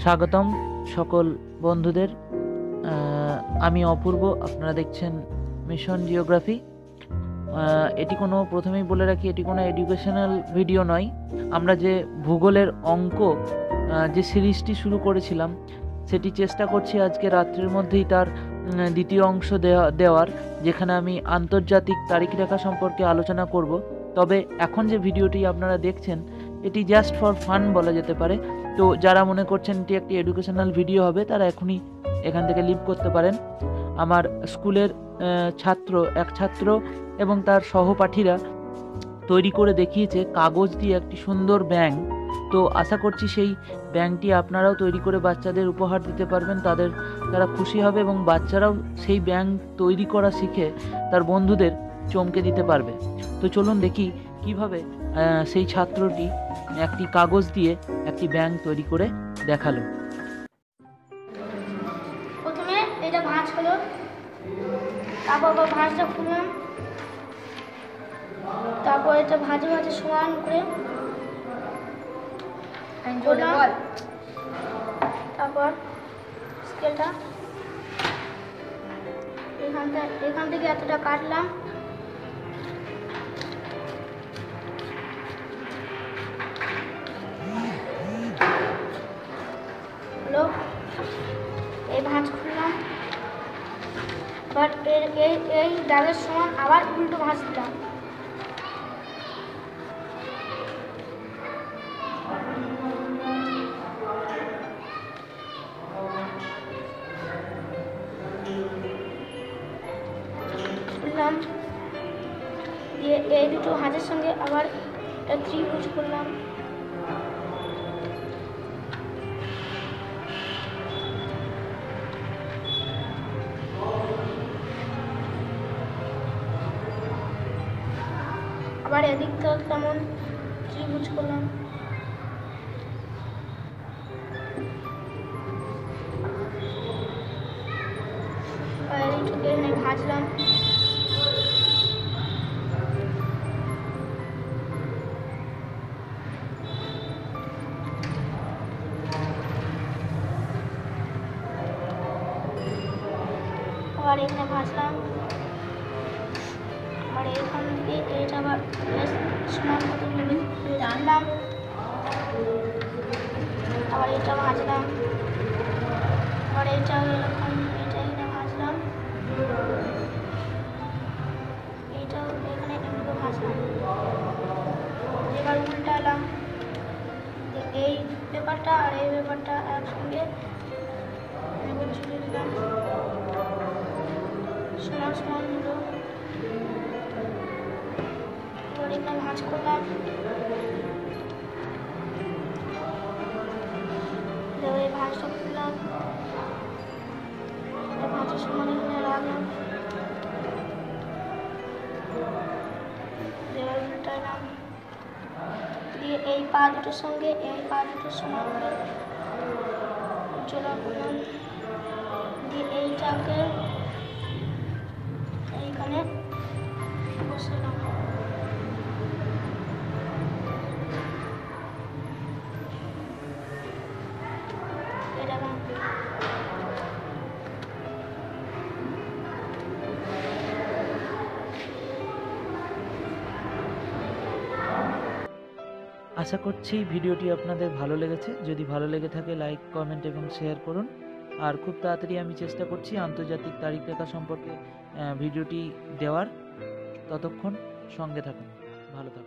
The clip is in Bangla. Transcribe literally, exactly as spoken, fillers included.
স্বাগতম সকল বন্ধুদের। আমি অপূর্ব, আপনারা দেখছেন মিশন জিওগ্রাফি। এটি কোনো প্রথমেই বলে রাখি, এটি কোনো এডুকেশনাল ভিডিও নয়। আমরা যে ভূগোলের অঙ্ক যে সিরিজটি শুরু করেছিলাম, সেটি চেষ্টা করছি আজকে রাত্রের মধ্যেই তার দ্বিতীয় অংশ দেওয়া দেওয়ার যেখানে আমি আন্তর্জাতিক তারিখ রেখা সম্পর্কে আলোচনা করব। তবে এখন যে ভিডিওটি আপনারা দেখছেন এটি জাস্ট ফর ফান বলা যেতে পারে। তো যারা মনে করছেন এটি একটি এডুকেশনাল ভিডিও হবে, তারা এখনই এখান থেকে লিভ করতে পারেন। আমার স্কুলের ছাত্র এক ছাত্র এবং তার সহপাঠীরা তৈরি করে দেখিয়েছে কাগজ দিয়ে একটি সুন্দর ব্যাঙ। তো আশা করছি সেই ব্যাঙটি আপনারাও তৈরি করে বাচ্চাদের উপহার দিতে পারবেন, তাদের তারা খুশি হবে এবং বাচ্চারাও সেই ব্যাঙ তৈরি করা শিখে তার বন্ধুদের চমকে দিতে পারবে। তো চলুন দেখি কিভাবে সেই ছাত্রটি একটি কাগজ দিয়ে একটি ব্যাঙ তৈরি করে দেখালো। প্রথমে এটা ভাঁজ হলো, তারপর ভাঁজটা খুললাম, তারপর এটা ভাঁজে ভাঁজে সমান করে করলাম, তারপর স্কেলটা এখান থেকে এখান থেকে এতটা কাটলাম, হলো এই ভাঁজ খুললাম, বাট এর এই এই দাগের সমান আবার উল্টো ভাঁজ দিলাম, খুললাম দিয়ে এই দুটো ভাঁজের সঙ্গে আবার ত্রিভুজ করলাম, আবার এদিক থেকে কেমন ত্রিভুজ করলাম, এদিকটাকে এখানে ভাজলাম, আবার এখানে ভাজলাম, আবার এখান থেকে এটা আবার সমান মতো টানলাম, আবার এটা ভাজলাম, আবার এটা এরকম এটা এখানে ভাজলাম, এইটাও এখানে এমনি ভাজলাম, এবার উল্টালাম, এই পেপারটা আর এই পেপারটা একসঙ্গে ছুটে দিলাম, সমান সমান হলো, এবার এখানে ভাঁজ করলাম, এই ভাঁজটা খুললাম, ভাঁজের সমান এখানে রাখলাম, এবার উল্টালাম, দিয়ে এই পা দুটোর সঙ্গে এই পা দুটোর সমান করে জোড়া করলাম, দিয়ে এইটাকে এইখানে বসালাম, আশা করছি ভিডিওটি আপনাদের ভালো লেগেছে। যদি ভালো লেগে থাকে লাইক, কমেন্ট এবং শেয়ার করুন। আর খুব তাড়াতাড়ি আমি চেষ্টা করছি আন্তর্জাতিক তারিখ রেখা সম্পর্কে ভিডিওটি দেওয়ার। ততক্ষণ সঙ্গে থাকুন, ভালো থাকুন।